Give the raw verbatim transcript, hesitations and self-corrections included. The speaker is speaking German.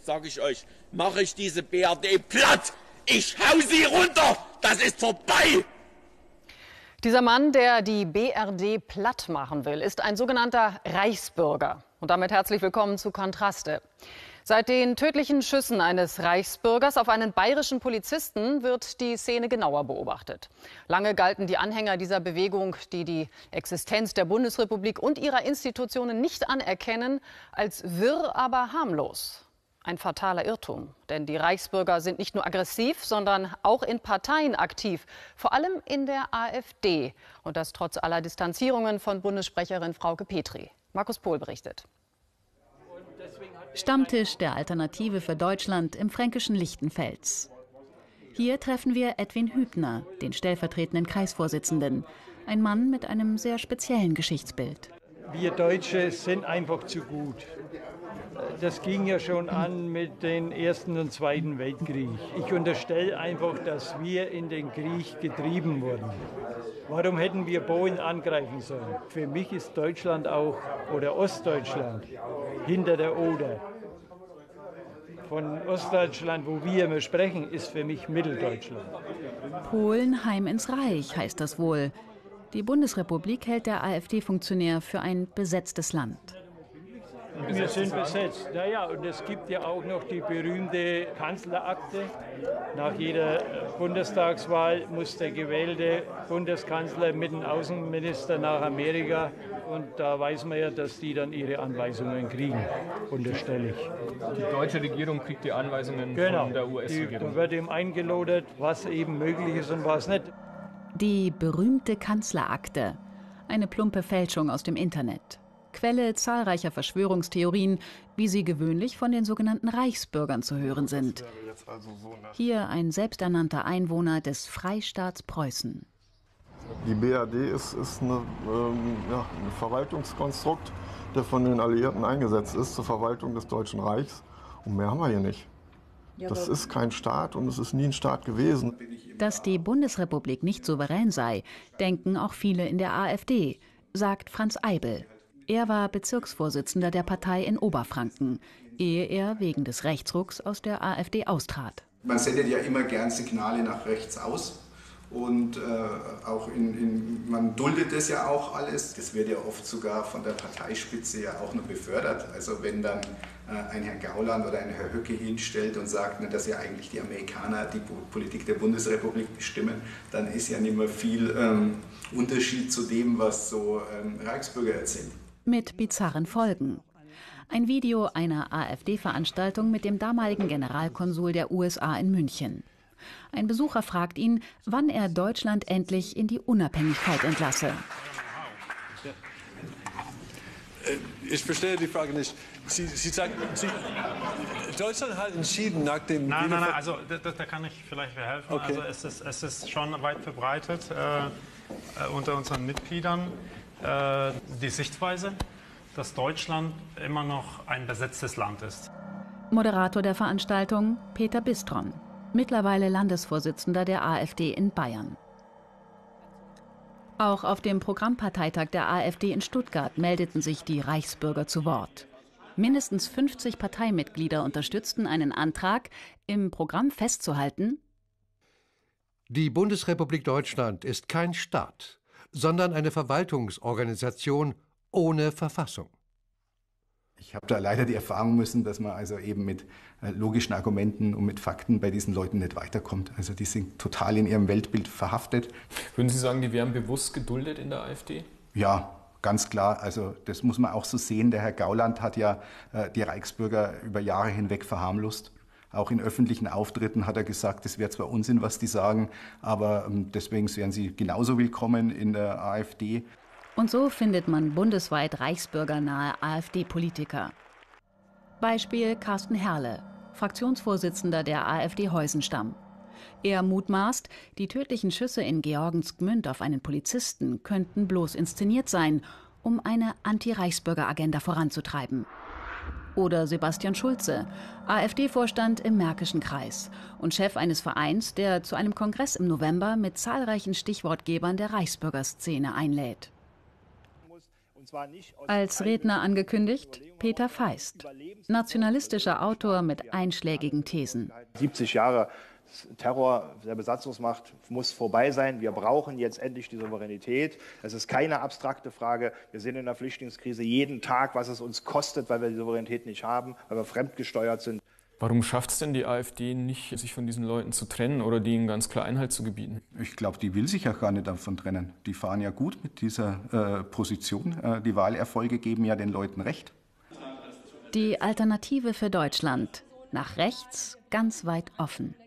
sage ich euch, mache ich diese B R D platt. Ich hau sie runter. Das ist vorbei. Dieser Mann, der die B R D platt machen will, ist ein sogenannter Reichsbürger. Und damit herzlich willkommen zu Kontraste. Seit den tödlichen Schüssen eines Reichsbürgers auf einen bayerischen Polizisten wird die Szene genauer beobachtet. Lange galten die Anhänger dieser Bewegung, die die Existenz der Bundesrepublik und ihrer Institutionen nicht anerkennen, als wirr, aber harmlos. Ein fataler Irrtum, denn die Reichsbürger sind nicht nur aggressiv, sondern auch in Parteien aktiv, vor allem in der AfD. Und das trotz aller Distanzierungen von Bundessprecherin Frauke Petry. Markus Pohl berichtet. Stammtisch der Alternative für Deutschland im fränkischen Lichtenfels. Hier treffen wir Edwin Hübner, den stellvertretenden Kreisvorsitzenden. Ein Mann mit einem sehr speziellen Geschichtsbild. Wir Deutsche sind einfach zu gut. Das ging ja schon an mit dem Ersten und Zweiten Weltkrieg. Ich unterstelle einfach, dass wir in den Krieg getrieben wurden. Warum hätten wir Polen angreifen sollen? Für mich ist Deutschland auch, oder Ostdeutschland, hinter der Oder. Von Ostdeutschland, wo wir immer sprechen, ist für mich Mitteldeutschland. Polen heim ins Reich heißt das wohl. Die Bundesrepublik hält der AfD-Funktionär für ein besetztes Land. Wir sind besetzt. Naja, und es gibt ja auch noch die berühmte Kanzlerakte. Nach jeder Bundestagswahl muss der gewählte Bundeskanzler mit dem Außenminister nach Amerika. Und da weiß man ja, dass die dann ihre Anweisungen kriegen, unterstelle ich. Die deutsche Regierung kriegt die Anweisungen genau. von der U S-Regierung. Da wird ihm eingelodert, was eben möglich ist und was nicht. Die berühmte Kanzlerakte. Eine plumpe Fälschung aus dem Internet. Quelle zahlreicher Verschwörungstheorien, wie sie gewöhnlich von den sogenannten Reichsbürgern zu hören sind. Hier ein selbsternannter Einwohner des Freistaats Preußen. Die B R D ist, ist eine, ähm, ja, ein Verwaltungskonstrukt, der von den Alliierten eingesetzt ist zur Verwaltung des Deutschen Reichs. Und mehr haben wir hier nicht. Das ist kein Staat und es ist nie ein Staat gewesen. Dass die Bundesrepublik nicht souverän sei, denken auch viele in der AfD, sagt Franz Eibel. Er war Bezirksvorsitzender der Partei in Oberfranken, ehe er wegen des Rechtsrucks aus der AfD austrat. Man sendet ja immer gern Signale nach rechts aus und äh, auch in, in, man duldet das ja auch alles. Das wird ja oft sogar von der Parteispitze ja auch noch befördert. Also wenn dann äh, ein Herr Gauland oder ein Herr Höcke hinstellt und sagt, ne, dass ja eigentlich die Amerikaner die Politik der Bundesrepublik bestimmen, dann ist ja nicht mehr viel ähm, Unterschied zu dem, was so ähm, Reichsbürger erzählen. Mit bizarren Folgen. Ein Video einer AfD-Veranstaltung mit dem damaligen Generalkonsul der U S A in München. Ein Besucher fragt ihn, wann er Deutschland endlich in die Unabhängigkeit entlasse. Ich verstehe die Frage nicht. Sie, Sie sagen, Sie, Deutschland hat entschieden nach dem... Nein, nein, nein, also da, da kann ich vielleicht helfen. Okay. Also es ist, es ist schon weit verbreitet äh, unter unseren Mitgliedern. Die Sichtweise, dass Deutschland immer noch ein besetztes Land ist. Moderator der Veranstaltung Peter Bistron, mittlerweile Landesvorsitzender der AfD in Bayern. Auch auf dem Programmparteitag der AfD in Stuttgart meldeten sich die Reichsbürger zu Wort. Mindestens fünfzig Parteimitglieder unterstützten einen Antrag, im Programm festzuhalten: Die Bundesrepublik Deutschland ist kein Staat, sondern eine Verwaltungsorganisation ohne Verfassung. Ich habe da leider die Erfahrung müssen, dass man also eben mit äh, logischen Argumenten und mit Fakten bei diesen Leuten nicht weiterkommt. Also die sind total in ihrem Weltbild verhaftet. Würden Sie sagen, die wären bewusst geduldet in der AfD? Ja, ganz klar. Also das muss man auch so sehen. Der Herr Gauland hat ja äh, die Reichsbürger über Jahre hinweg verharmlost. Auch in öffentlichen Auftritten hat er gesagt, es wäre zwar Unsinn, was die sagen, aber ähm, deswegen wären sie genauso willkommen in der AfD. Und so findet man bundesweit reichsbürgernahe AfD-Politiker. Beispiel Carsten Herle, Fraktionsvorsitzender der AfD Heusenstamm. Er mutmaßt, die tödlichen Schüsse in Georgensgmünd auf einen Polizisten könnten bloß inszeniert sein, um eine Anti-Reichsbürger-Agenda voranzutreiben. Oder Sebastian Schulze, AfD-Vorstand im Märkischen Kreis und Chef eines Vereins, der zu einem Kongress im November mit zahlreichen Stichwortgebern der Reichsbürgerszene einlädt. Als Redner angekündigt Peter Feist, nationalistischer Autor mit einschlägigen Thesen. siebzig Jahre Terror der Besatzungsmacht muss vorbei sein. Wir brauchen jetzt endlich die Souveränität. Es ist keine abstrakte Frage. Wir sehen in der Flüchtlingskrise jeden Tag, was es uns kostet, weil wir die Souveränität nicht haben, weil wir fremdgesteuert sind. Warum schafft es denn die AfD nicht, sich von diesen Leuten zu trennen oder denen ganz klar Einhalt zu gebieten? Ich glaube, die will sich ja gar nicht davon trennen. Die fahren ja gut mit dieser äh, Position. Äh, die Wahlerfolge geben ja den Leuten recht. Die Alternative für Deutschland. Nach rechts ganz weit offen.